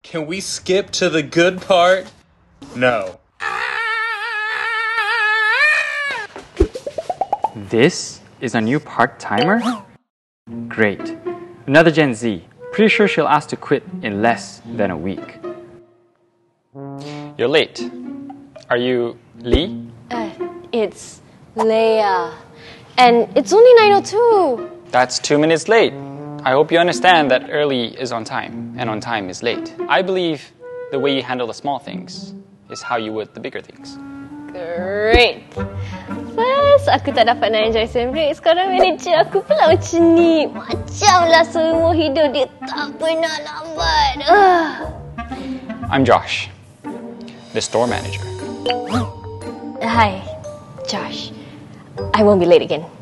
Can we skip to the good part? No. This is our new part-timer? Great. Another Gen Z. Pretty sure she'll ask to quit in less than a week. You're late. Are you Lee? It's Lea. And it's only 9:02. That's 2 minutes late. I hope you understand that early is on time, and on time is late. I believe the way you handle the small things is how you would the bigger things. Great. First, aku tak dapat nak enjoy sem break. Sekarang manager aku pula macam ni. Macamlah semua hidup dia tak pernah lambat. I'm Josh, the store manager. Hi, Josh. I won't be late again.